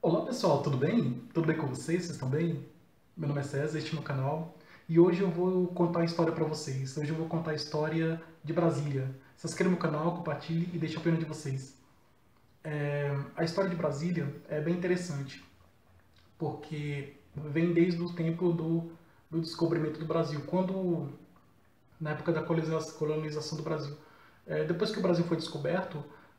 Olá pessoal, tudo bem? Tudo bem com vocês? Vocês estão bem? Meu nome é César, este é meu canal e hoje eu vou contar a história para vocês. Hoje eu vou contar a história de Brasília. Se inscreva no canal, compartilhe e deixe a opinião de vocês. A história de Brasília é bem interessante porque vem desde o tempo do descobrimento do Brasil, quando na época da colonização do Brasil. Depois que o Brasil foi descoberto,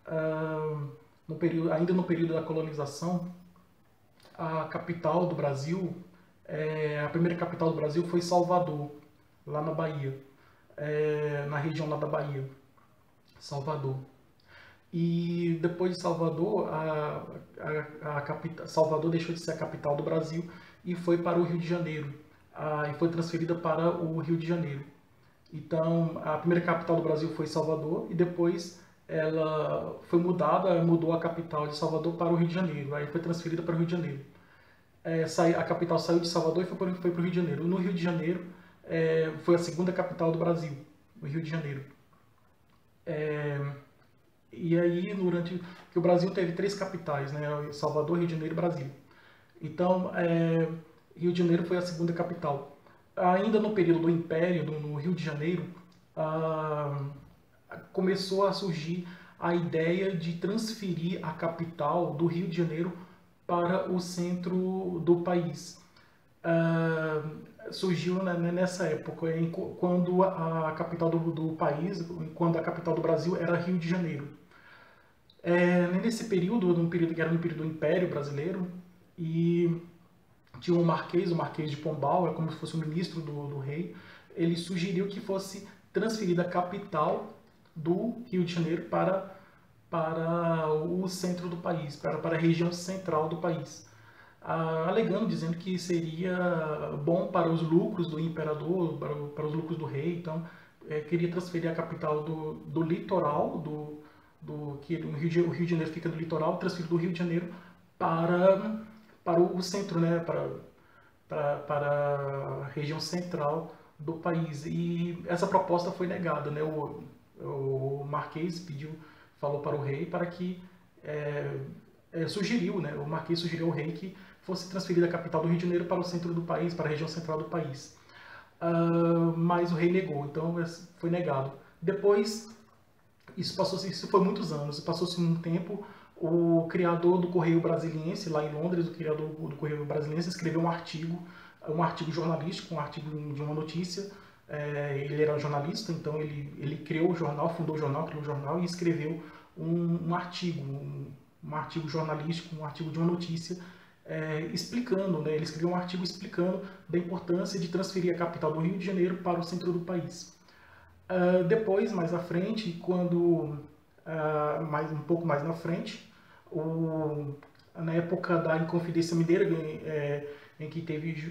ainda no período da colonização, a capital do Brasil, a primeira capital do Brasil foi Salvador, lá na Bahia, na região lá da Bahia, Salvador. E depois de Salvador, Salvador deixou de ser a capital do Brasil e foi para o Rio de Janeiro, e foi transferida para o Rio de Janeiro. Então, a primeira capital do Brasil foi Salvador e depois ela foi mudou a capital de Salvador para o Rio de Janeiro, aí foi transferida para o Rio de Janeiro. A capital saiu de Salvador e foi para o Rio de Janeiro. No Rio de Janeiro, foi a segunda capital do Brasil, o Rio de Janeiro. E aí, durante que o Brasil teve três capitais, né? Salvador, Rio de Janeiro e Brasília. Então, Rio de Janeiro foi a segunda capital. Ainda no período do Império, no Rio de Janeiro, começou a surgir a ideia de transferir a capital do Rio de Janeiro para o centro do país. Surgiu, né, nessa época, quando a capital do país, quando a capital do Brasil era Rio de Janeiro. Nesse período, que era no período do Império Brasileiro, e tinha um marquês, o Marquês de Pombal, é como se fosse o ministro do rei, ele sugeriu que fosse transferida a capital do Rio de Janeiro para o centro do país, para a região central do país, alegando, dizendo que seria bom para os lucros do imperador, para os lucros do rei. Então, queria transferir a capital do litoral, que o Rio de Janeiro fica no litoral, transferir do Rio de Janeiro para o centro, né, para a região central do país. E essa proposta foi negada, né? O Marquês falou para o rei para que sugeriu, né? O Marquês sugeriu ao rei que fosse transferida a capital do Rio de Janeiro para o centro do país, para a região central do país. Mas o rei negou, então foi negado. Depois, isso foi muitos anos, passou-se um tempo. O criador do Correio Brasiliense, lá em Londres, o criador do Correio Brasiliense escreveu um artigo jornalístico, um artigo de uma notícia. Ele era jornalista, então ele criou o jornal, fundou o jornal, criou o jornal e escreveu um artigo jornalístico, um artigo de uma notícia, explicando, né, ele escreveu um artigo explicando da importância de transferir a capital do Rio de Janeiro para o centro do país. Depois, mais à frente, um pouco mais na frente, na época da Inconfidência Mineira, em que teve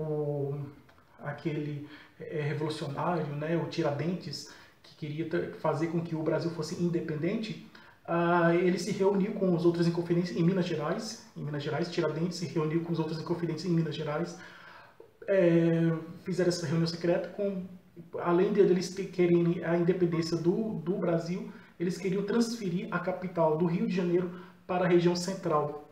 aquele revolucionário, né, o Tiradentes, que queria fazer com que o Brasil fosse independente, ele se reuniu com os outros inconfidentes em Minas Gerais. Tiradentes se reuniu com os outros inconfidentes em Minas Gerais. Fizeram essa reunião secreta além de eles quererem a independência do Brasil, eles queriam transferir a capital do Rio de Janeiro para a região central,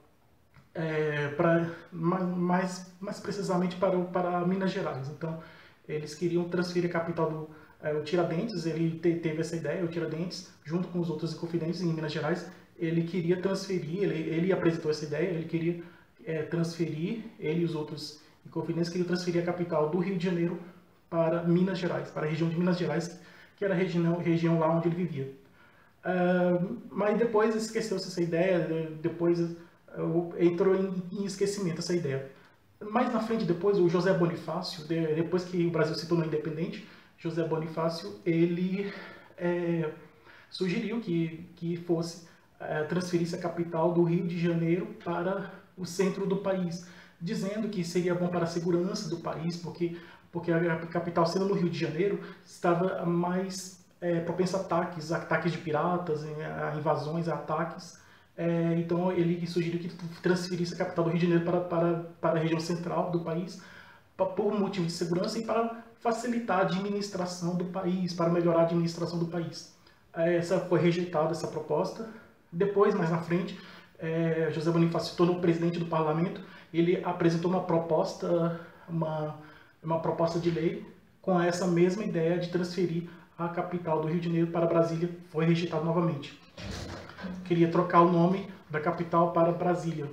mais precisamente para Minas Gerais. Então, eles queriam transferir a capital o Tiradentes, ele teve essa ideia, o Tiradentes, junto com os outros inconfidentes em Minas Gerais, ele queria transferir, ele apresentou essa ideia, ele queria transferir, ele e os outros inconfidentes queriam transferir a capital do Rio de Janeiro para Minas Gerais, para a região de Minas Gerais, que era a região lá onde ele vivia. Mas depois esqueceu-se essa ideia, depois entrou em esquecimento essa ideia. Mais na frente, depois, o José Bonifácio, depois que o Brasil se tornou independente, José Bonifácio, ele sugeriu que fosse transferisse a capital do Rio de Janeiro para o centro do país, dizendo que seria bom para a segurança do país, porque a capital, sendo no Rio de Janeiro, estava mais propensa a ataques de piratas, a invasões, a ataques. Então ele sugeriu que transferisse a capital do Rio de Janeiro para a região central do país, por motivo de segurança e para facilitar a administração do país, para melhorar a administração do país. Essa foi rejeitada, essa proposta. Depois, mais na frente, José Bonifácio se tornou presidente do parlamento, ele apresentou uma proposta de lei com essa mesma ideia de transferir a capital do Rio de Janeiro para Brasília. Foi rejeitado novamente. Queria trocar o nome da capital para Brasília.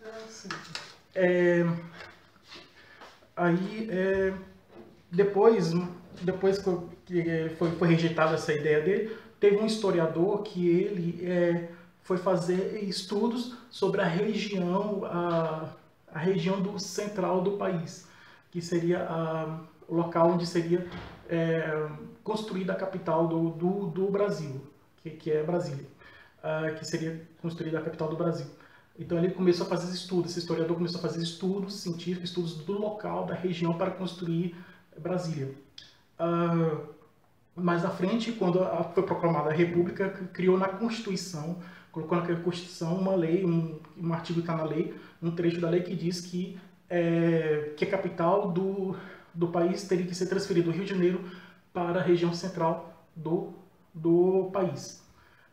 Depois que foi rejeitada essa ideia dele, teve um historiador que ele foi fazer estudos sobre a região do central do país, que seria o local onde seria construída a capital do Brasil, que é Brasília, que seria construída a capital do Brasil. Então ele começou a fazer estudos, esse historiador começou a fazer estudos científicos, estudos do local, da região, para construir Brasília. Mais à frente, quando foi proclamada a República, criou na Constituição, colocou na Constituição uma lei, um artigo que está na lei, um trecho da lei que diz que a capital do país teria que ser transferida do Rio de Janeiro para a região central do país.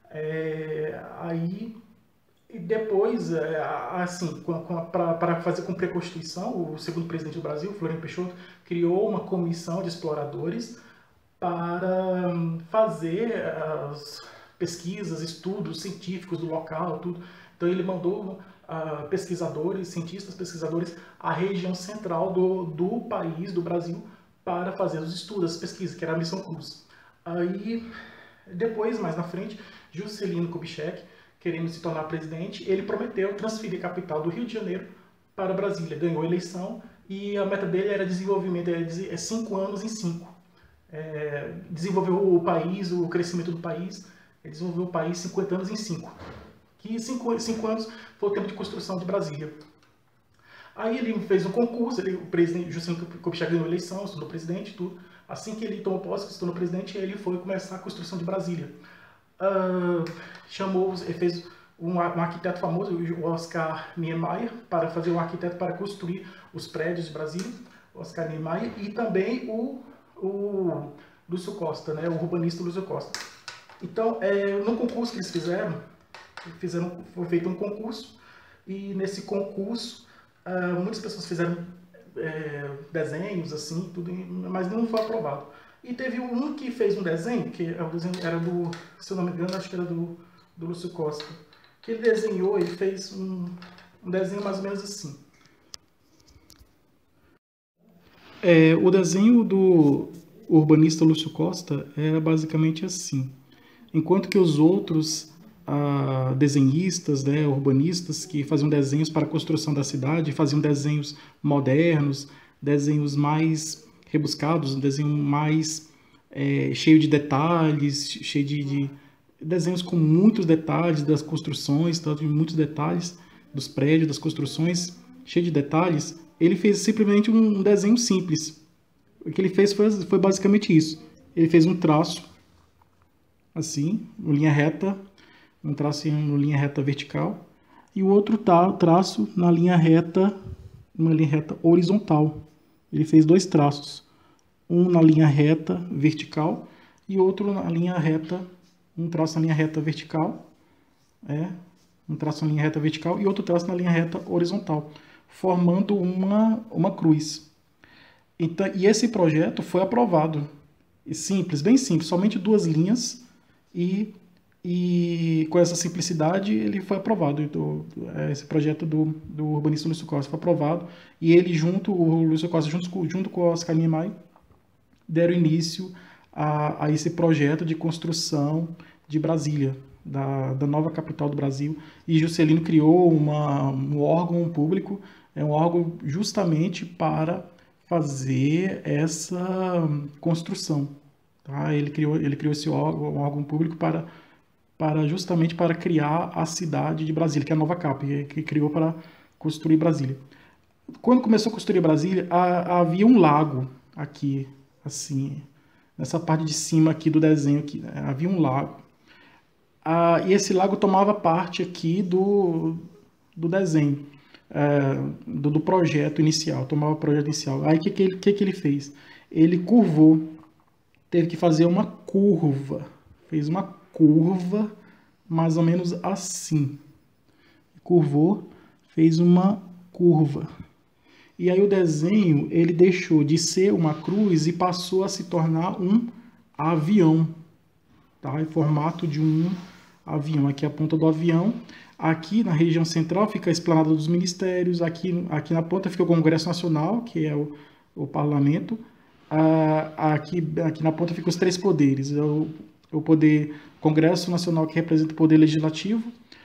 E depois, assim, para fazer cumprir a Constituição, o segundo presidente do Brasil, Floriano Peixoto, criou uma comissão de exploradores para fazer as pesquisas, estudos científicos do local, tudo. Então ele mandou cientistas pesquisadores, à região central do país, do Brasil, para fazer os estudos, as pesquisas, que era a Missão Cruz. Aí, depois, mais na frente, Juscelino Kubitschek, querendo se tornar presidente, ele prometeu transferir a capital do Rio de Janeiro para Brasília. Ganhou a eleição e a meta dele era desenvolvimento, 5 anos em 5. Desenvolveu o país, o crescimento do país, ele desenvolveu o país 50 anos em 5. Que 5 anos foi o tempo de construção de Brasília. Aí ele fez um concurso, o presidente Juscelino Kubitschek ganhou a eleição, se tornou presidente, tudo. Assim que ele tomou posse, se tornou presidente, ele foi começar a construção de Brasília. Ele fez um arquiteto famoso, o Oscar Niemeyer, para fazer um arquiteto para construir os prédios de Brasília, Oscar Niemeyer, e também o Lúcio Costa, né, o urbanista Lúcio Costa. Então, no concurso que eles foi feito um concurso, e nesse concurso muitas pessoas fizeram desenhos, assim, tudo, mas não foi aprovado. E teve um que fez um desenho, que o desenho era se eu não me engano, acho que era do Lúcio Costa, que ele desenhou, ele fez um desenho mais ou menos assim. O desenho do urbanista Lúcio Costa era basicamente assim. Enquanto que os outros desenhistas, né, urbanistas, que faziam desenhos para a construção da cidade, faziam desenhos modernos, desenhos mais rebuscados, um desenho mais cheio de detalhes, cheio de desenhos com muitos detalhes das construções, muitos detalhes dos prédios, das construções, cheio de detalhes. Ele fez simplesmente um desenho simples. O que ele fez foi basicamente isso. Ele fez um traço assim, uma linha reta, um traço em linha reta vertical, e o outro traço na linha reta, uma linha reta horizontal. Ele fez 2 traços, um na linha reta vertical e outro na linha reta, um traço na linha reta vertical, um traço na linha reta vertical e outro traço na linha reta horizontal, formando uma cruz. Então, e esse projeto foi aprovado. Simples, bem simples, somente 2 linhas, e com essa simplicidade ele foi aprovado. Esse projeto do urbanista Lúcio Costa foi aprovado, e ele o Lúcio Costa junto com o Oscar Niemeyer deram início a esse projeto de construção de Brasília, da nova capital do Brasil. E Juscelino criou um órgão público, um órgão justamente para fazer essa construção. Tá? Ele criou esse órgão público justamente para criar a cidade de Brasília, que é a nova capa, que criou para construir Brasília. Quando começou a construir Brasília, havia um lago aqui, assim, nessa parte de cima aqui do desenho, aqui, né? Havia um lago. E esse lago tomava parte aqui do desenho, do projeto inicial, tomava o projeto inicial. Aí o que ele fez? Ele curvou, teve que fazer uma curva, fez uma curva mais ou menos assim. curvou, fez uma curva. E aí o desenho, ele deixou de ser uma cruz e passou a se tornar um avião, tá? Em formato de um avião. Aqui é a ponta do avião. Aqui na região central fica a esplanada dos ministérios. Aqui na ponta fica o Congresso Nacional, que é o parlamento. Aqui na ponta fica os três poderes. O poder Congresso Nacional, que representa o poder legislativo.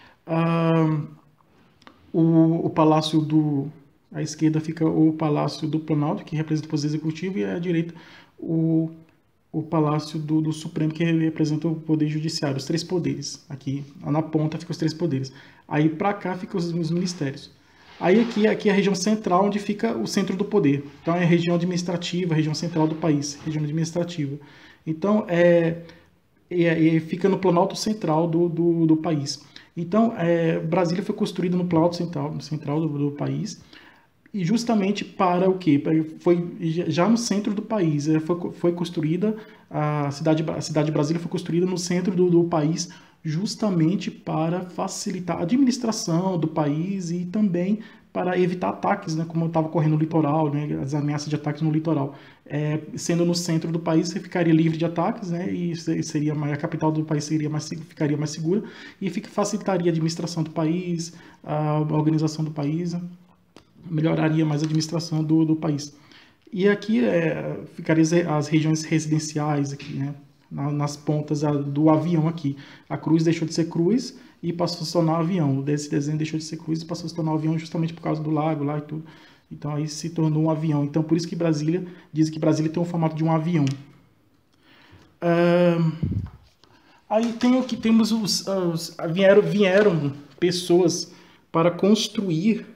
O Palácio à esquerda fica o Palácio do Planalto, que representa o poder executivo, e à direita o Palácio do Supremo, que representa o poder judiciário, os três poderes. Aqui na ponta ficam os três poderes. Aí para cá ficam os ministérios. Aí aqui é a região central, onde fica o centro do poder. Então é a região administrativa, a região central do país, região administrativa. Então fica no Planalto Central do país. Então Brasília foi construída no Planalto Central do país. E justamente para o quê? Foi já no centro do país. Foi construída, a cidade de Brasília foi construída no centro do país, justamente para facilitar a administração do país e também para evitar ataques, né, como estava ocorrendo no litoral, né, as ameaças de ataques no litoral. Sendo no centro do país, você ficaria livre de ataques, né, e a capital do país ficaria mais segura e facilitaria a administração do país, a organização do país, melhoraria mais a administração do país. E aqui ficaria as regiões residenciais, aqui, né, nas pontas do avião aqui. A cruz deixou de ser cruz e passou a se tornar avião. Esse desenho deixou de ser cruz e passou a se tornar avião justamente por causa do lago lá e tudo. Então aí se tornou um avião. Então por isso que diz que Brasília tem o formato de um avião. Aí vieram pessoas para construir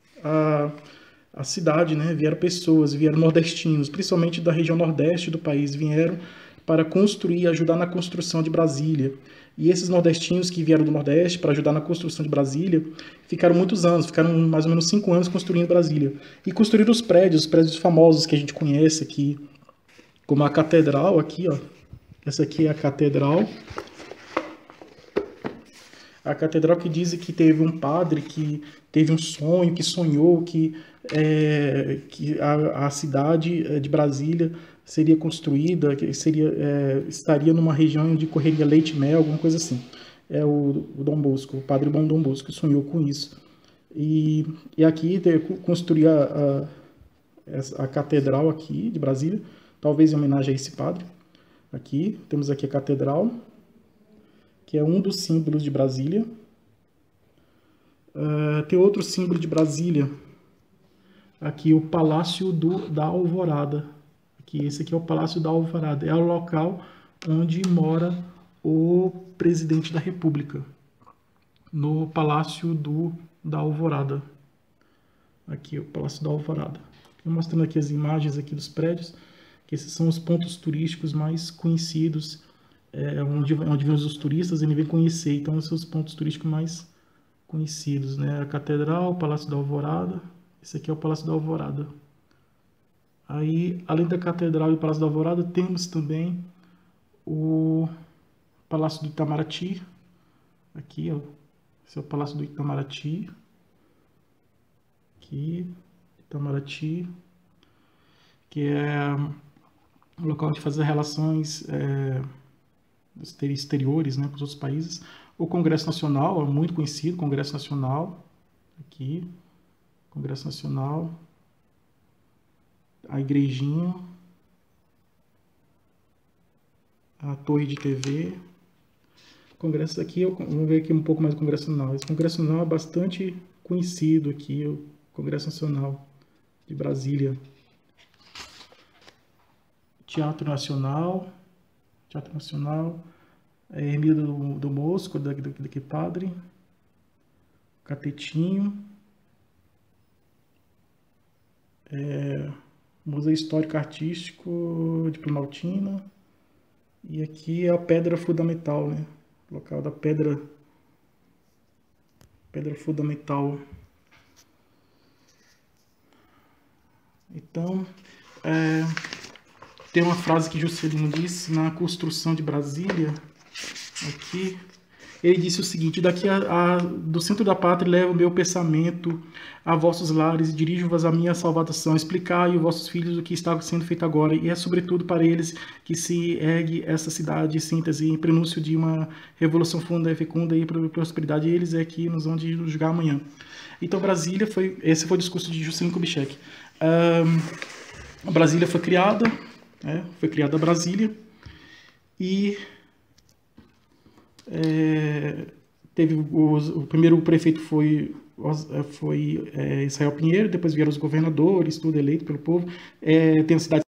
a cidade, né? Vieram nordestinos, principalmente da região nordeste do país, vieram para ajudar na construção de Brasília. E esses nordestinos que vieram do Nordeste para ajudar na construção de Brasília, ficaram muitos anos, ficaram mais ou menos 5 anos construindo Brasília. E construíram os prédios famosos que a gente conhece aqui, como a Catedral aqui, ó. Essa aqui é a Catedral. A catedral que diz que teve um padre que teve um sonho, que sonhou que a cidade de Brasília seria construída, que estaria numa região onde correria leite e mel, alguma coisa assim. É o Dom Bosco, o padre Dom Bosco, que sonhou com isso. E aqui construir a catedral aqui de Brasília, talvez em homenagem a esse padre. Aqui, temos aqui a catedral, que é um dos símbolos de Brasília. Tem outro símbolo de Brasília, aqui o Palácio da Alvorada. Esse aqui é o Palácio da Alvorada, é o local onde mora o presidente da República, no Palácio da Alvorada. Aqui o Palácio da Alvorada. Estou mostrando aqui as imagens aqui dos prédios, que esses são os pontos turísticos mais conhecidos, onde vêm os turistas e vêm conhecer. Então, esses são os pontos turísticos mais conhecidos, né? A Catedral, o Palácio da Alvorada. Esse aqui é o Palácio da Alvorada. Aí, além da Catedral e o Palácio da Alvorada, temos também o Palácio do Itamaraty. Aqui, ó. Esse é o Palácio do Itamaraty. Aqui, Itamaraty, que é o local onde fazer relações exteriores, né, com os outros países. O Congresso Nacional, é muito conhecido, Congresso Nacional, aqui, Congresso Nacional, a igrejinha, a torre de TV, Congresso aqui, vamos ver aqui um pouco mais do Congresso Nacional. Esse Congresso Nacional é bastante conhecido aqui, o Congresso Nacional de Brasília. Teatro Nacional, Ermida do Mosco, daqui padre, Catetinho, Museu Histórico Artístico de Planaltina, e aqui é a Pedra Fundamental, né? Local da Pedra Fundamental. Então, tem uma frase que Juscelino disse na construção de Brasília, aqui, ele disse o seguinte: daqui do centro da pátria levo o meu pensamento a vossos lares e dirijo-vos a minha salvação. Explicai aos vossos filhos o que está sendo feito agora, e é sobretudo para eles que se ergue essa cidade síntese, em prenúncio de uma revolução funda e fecunda e prosperidade. Eles é que nos vão de julgar amanhã. Então, Brasília esse foi o discurso de Juscelino Kubitschek. A Brasília foi criada, Brasília, e teve o primeiro prefeito foi Israel Pinheiro, depois vieram os governadores, tudo eleito pelo povo. Tem a cidade